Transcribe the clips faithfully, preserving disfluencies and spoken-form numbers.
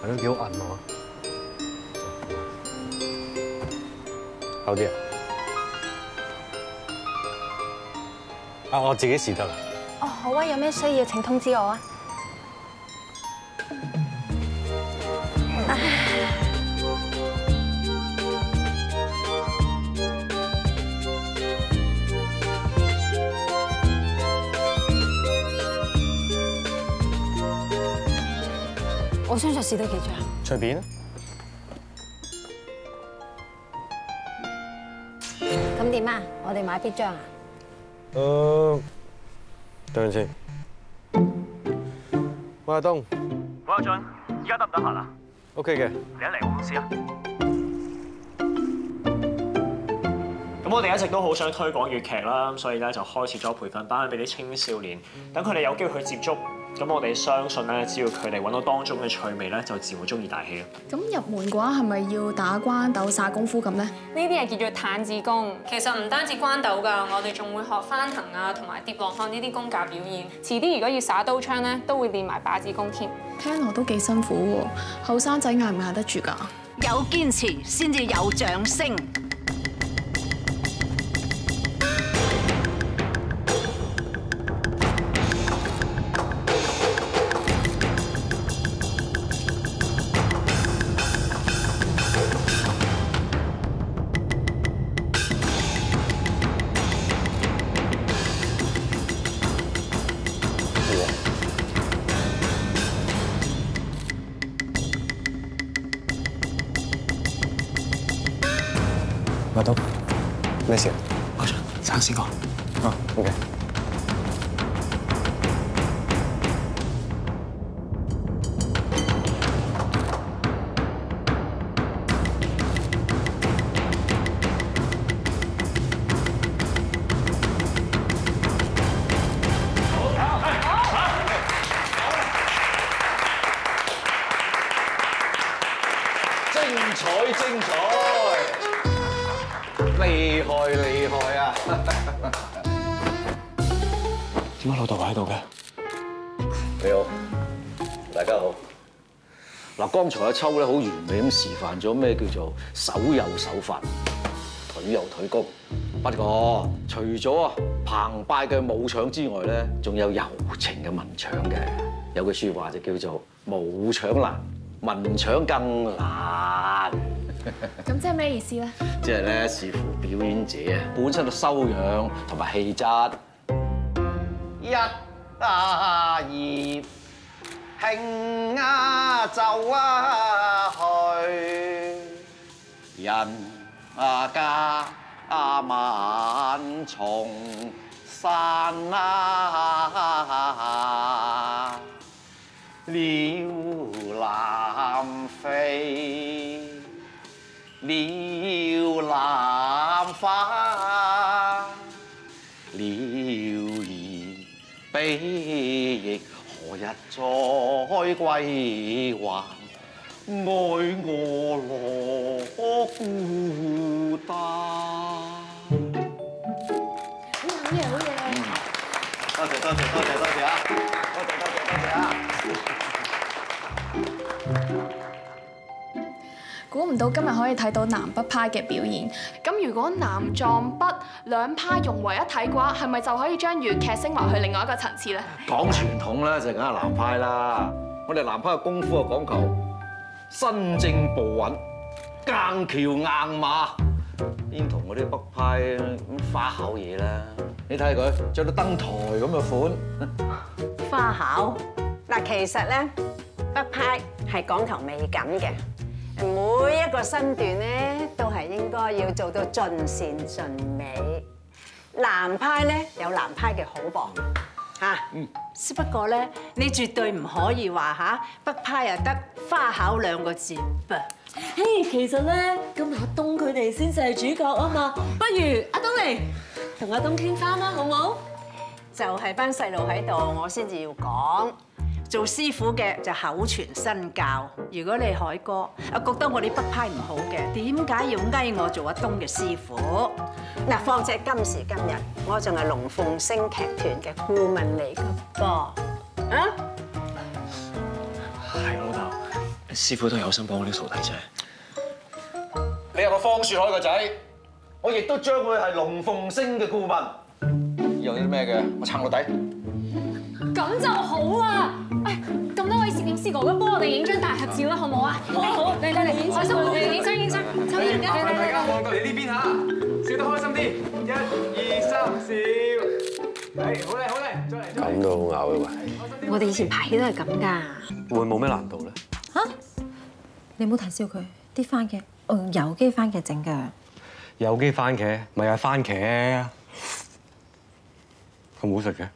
係都幾好韌喎。好啲啊！啊，我自己試得啦。 哦，好啊，有咩需要請通知我啊。我想再試多幾張。 隨便啊。 咁點啊？我哋買邊張啊？ 誒，等陣先。喂，阿東。 喂，阿俊，而家得唔得閒啊 ？OK 嘅。 你一嚟我公司啊。咁我哋一直都好想推廣粵劇啦，所以咧就開設咗培訓班俾啲青少年，等佢哋有機會去接觸。咁我哋相信咧，只要佢哋揾到當中嘅趣味咧，就自然會中意大戲咯。 咁入門嘅話，係咪要打關鬥耍功夫咁咧？ 呢啲係叫做彈字功。其實唔單止關鬥㗎，我哋仲會學翻騰啊，同埋疊羅漢呢啲功架表演。遲啲如果要耍刀槍咧，都會練埋把子功添。 聽落都幾辛苦喎，後生仔捱唔捱得住㗎？ 有堅持先至有掌聲。 阿東，咩事？ 阿俊，生先講。 啊 ，OK。 精彩精彩！厲害厲害啊！ 點解老豆喺度嘅？ 你好，大家好。嗱，剛才阿秋咧好完美咁示範咗咩叫做手有手法，腿有腿功。不過除咗啊澎湃嘅武場之外咧，仲有柔情嘅文場嘅。有句説話就叫做武場難，文場更難。 咁即係咩意思咧？ 即係咧，視乎表演者啊本身嘅修養同埋氣質。一啊二，興啊就啊去，人啊家啊萬重山啊，鳥南飛。了南花，了兒悲亦何日再歸還？愛我樂孤單。 好嘢，好嘢！ 多謝多謝多謝多謝啊！多謝多謝多謝啊！ 估唔到今日可以睇到南北派嘅表演。咁如果南撞北兩派融為一體嘅話，係咪就可以將粵劇升華去另外一個層次咧？ 講傳統咧就梗係南派啦。我哋南派嘅功夫啊講求身正步穩、硬橋硬馬，邊同嗰啲北派咁花巧嘢啦？你睇下佢着到登台咁嘅款。 花巧嗱，其實咧北派係講求美感嘅。每一個身段咧，都係應該要做到盡善盡美。南派咧有南派嘅好噃嚇，嗯，只不過咧，你絕對唔可以話嚇北派又得花巧兩個字噃。 嘿，其實咧，咁阿東佢哋先至係主角啊嘛，不如阿東嚟同阿東傾翻啦，好唔好？ 就係班細路喺度，我先至要講。做師傅嘅就口傳身教。如果你海哥啊覺得我哋北派唔好嘅，點解要嗌我做阿東嘅師傅？嗱，況且今時今日，我仲係龍鳳星劇團嘅顧問嚟㗎噃。啊？ 係老豆， 師傅都有心幫我呢個徒弟啫。 你有個方樹海個仔，我亦都將會係龍鳳星嘅顧問。以後有啲咩嘅，我撐到底。 咁就好啦！誒，咁多位攝影師哥哥幫我哋影張大合照啦，好唔好啊？好，好，嚟嚟嚟，影相，嚟影相，影相，秋兒，嚟嚟嚟， 大家望過嚟呢邊嚇，笑得開心啲，一、二、三，笑，係，好靚，好靚，再嚟，再嚟。 咁都好咬嘅喎。 我哋以前拍戲都係咁㗎。 會冇咩難度咧？ 嚇！你唔好睇小佢，啲番茄，哦，有機番茄整㗎。 有機番茄咪係番茄，咁好食嘅。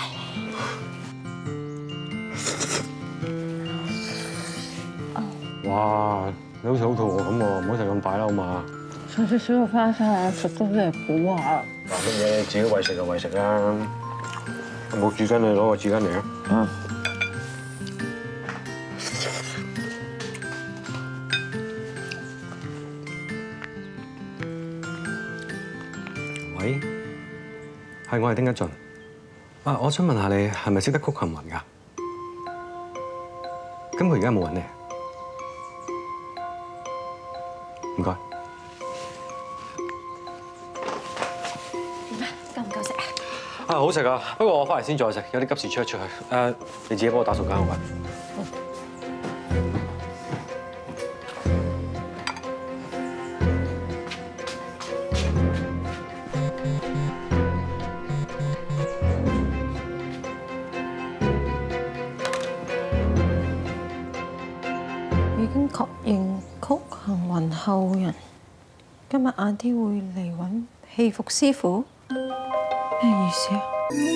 哇！你好似好肚餓咁喎，唔好食咁快啦，好嘛？ 上次小個花生啊，食到真係補下。 話乜嘢？自己餵食就餵食啦。冇紙巾你攞個紙巾嚟啊！嗯。喂，係我係丁一俊。啊，我想問下你係咪識得曲行雲㗎？咁佢而家冇揾你。唔該。 點啊？夠唔夠食啊？ 啊，好食啊！不過我翻嚟先再食，有啲急事出一出去。誒，你自己幫我打掃間好嗎？ 已經確認曲行雲後人，今日晏啲會嚟揾戲服師傅，咩意思啊？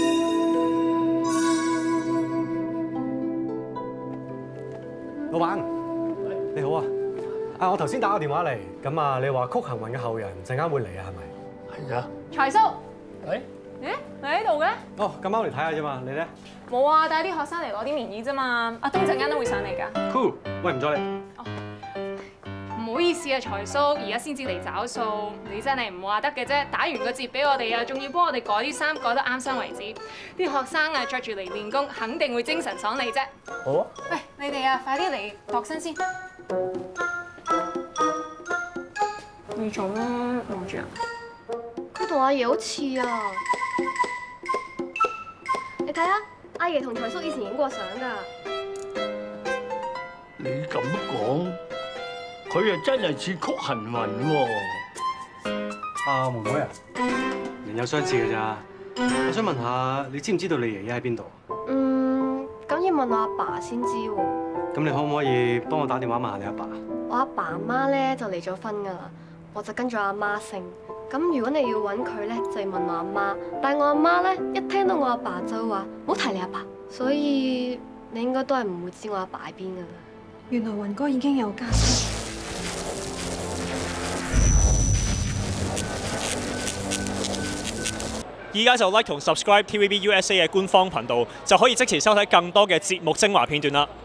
老闆，你好啊！啊，我頭先打個電話嚟，咁啊，你話曲行雲嘅後人陣間會嚟啊，係咪？係啊。 財叔， 喂？ 咦，你喺度嘅？ 哦，咁啱嚟睇下啫嘛，你咧？ 冇啊，帶啲學生嚟攞啲棉衣啫嘛。阿東陣間都會上嚟㗎。 Cool，喂，唔阻你。 唔好意思啊，財叔，而家先至嚟找數，你真係唔話得嘅啫。打完個折俾我哋啊，仲要幫我哋改啲衫，改得啱身為止。啲學生啊，着住嚟練功，肯定會精神爽利啫。 好啊。 喂，你哋啊，快啲嚟度身先。你做啦，望住啊。 佢同阿爺好似啊！你睇下，阿爺同財叔以前影過相㗎。 你咁講，佢又真係似曲行雲喎。 啊，妹妹啊，人有相似㗎咋？我想問下，你知唔知道你爺爺喺邊度？ 嗯，咁要問我阿爸先知喎。 咁你可唔可以幫我打電話問下你阿爸？ 我阿爸阿媽咧就離咗婚㗎啦，我就跟咗阿媽姓。咁如果你要揾佢咧，就要問我阿媽。但係我阿媽咧，一聽到我阿爸就話唔好提你阿爸，所以你應該都係唔會知我阿爸喺邊㗎啦。 原來雲哥已經有家室。 依家就 like 同 subscribe T V B U S A 嘅官方頻道，就可以即時收睇更多嘅節目精華片段啦。